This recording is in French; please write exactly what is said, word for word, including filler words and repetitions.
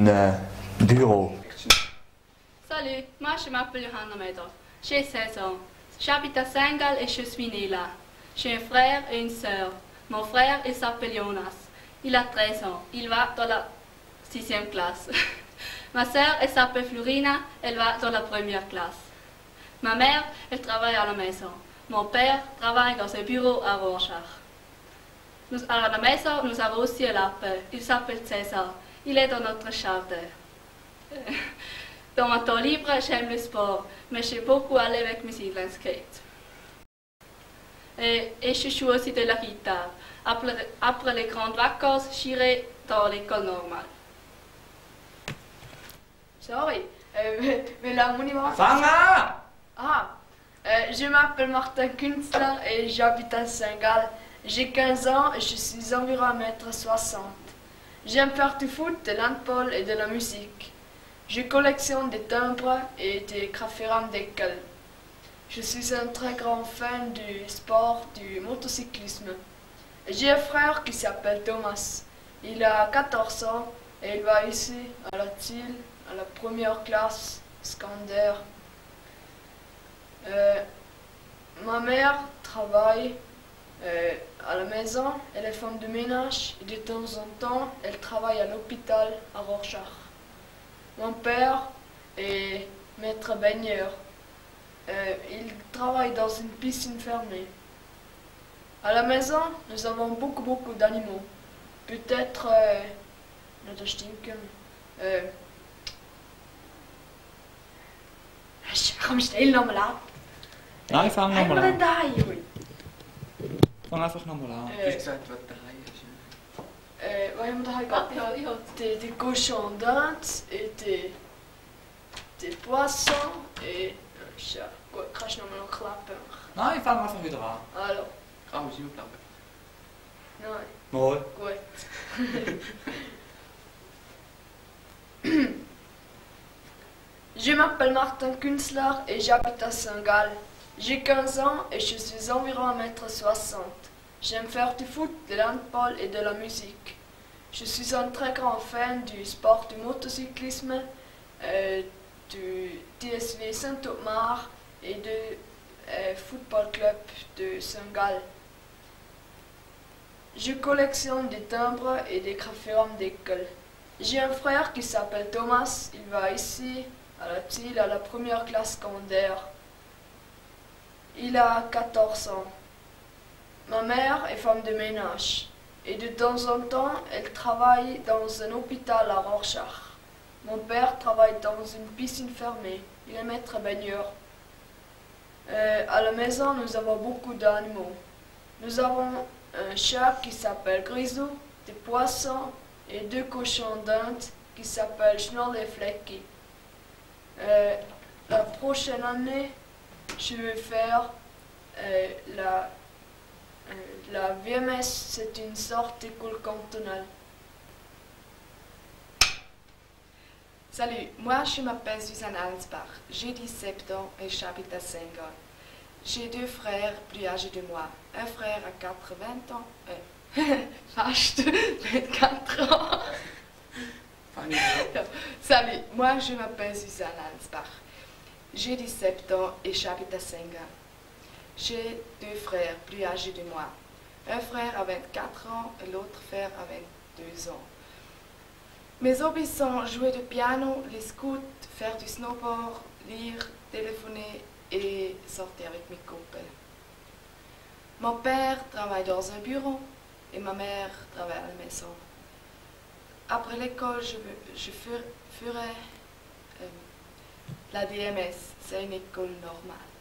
un euh, bureau. Salut, moi je m'appelle Johanna Medov. J'ai seize ans. J'habite à Saint-Gall et je suis née là. J'ai un frère et une sœur. Mon frère, il s'appelle Jonas. Il a treize ans. Il va dans la sixième classe. Ma sœur, elle s'appelle Florina. Elle va dans la première classe. Ma mère, elle travaille à la maison. Mon père travaille dans un bureau à Rorschach. Nous, à la maison, nous avons aussi un lapin. Il s'appelle César. Il est dans notre jardin. Dans mon temps libre, j'aime le sport, mais j'aime beaucoup aller avec mes inline skate. Et, et je joue aussi de la guitare. Après, après les grandes vacances, j'irai dans l'école normale. Sorry, euh, mais là, mon niveau. Fanga! Ah, euh, je m'appelle Martin Künstler et j'habite à Saint-Gall. J'ai quinze ans et je suis environ un mètre soixante. J'aime faire du foot, de l'handball et de la musique. Je collectionne des timbres et des grafférams d'école. Je suis un très grand fan du sport, du motocyclisme. J'ai un frère qui s'appelle Thomas. Il a quatorze ans et il va ici à la T I L, à la première classe secondaire. Euh, ma mère travaille euh, à la maison, elle est femme de ménage et de temps en temps elle travaille à l'hôpital à Rorschach. Mon père est maître baigneur. Euh, il travaille dans une piscine fermée. À la maison, nous avons beaucoup beaucoup d'animaux. Peut-être euh, notre stinken. Euh, Komm, stell nochmal ab. Nein, fang Haben wir nochmal denn an. daheim? Fang einfach nochmal an. Äh, Du hast gesagt, was daheim ist. äh, was haben wir daheim Ah, gehabt? ja, ich habe Des, des cochons d'Inde et des, des poissons et un chat. Gut, kannst du nochmal noch klappen machen? Nein, fang einfach wieder an. Alors, Ah, muss ich aufklappen? nein, Mal. gut. Je m'appelle Martin Künstler et j'habite à Saint-Gall. J'ai quinze ans et je suis environ un mètre soixante. J'aime faire du foot, de l'handball et de la musique. Je suis un très grand fan du sport du motocyclisme, euh, du T S V Saint-Otmar et du euh, football club de Saint-Gall. Je collectionne des timbres et des grafférams d'école. J'ai un frère qui s'appelle Thomas, il va ici à la T I L à la première classe secondaire. Il a quatorze ans. Ma mère est femme de ménage et de temps en temps elle travaille dans un hôpital à Rorschach. Mon père travaille dans une piscine fermée, il est maître baigneur. Euh, à la maison nous avons beaucoup d'animaux. Nous avons un chat qui s'appelle Grisou, des poissons et deux cochons d'Inde qui s'appellent Schnorr et Flecky. Euh, la prochaine année, je vais faire euh, la, euh, la V M S, c'est une sorte d'école cantonale. Salut, moi je m'appelle Suzanne Alsbach, j'ai dix-sept ans et j'habite à Saint-Gall. J'ai deux frères plus âgés de moi. Un frère a quatre-vingts ans, euh, fast, vingt-quatre ans. Fang ich an. Salut, moi je m'appelle Suzanne Alsbach. J'ai dix-sept ans et j'habite à Saint-Gall. J'ai deux frères plus âgés de moi. Un frère a vingt-quatre ans et l'autre frère a vingt-deux ans. Mes hobbies sont jouer du piano, les scouts, faire du snowboard, lire, téléphoner et sortir avec mes copains. Mon père travaille dans un bureau et ma mère travaille à la maison. Après l'école, je, je ferai, ferai euh, la D M S, c'est une école normale.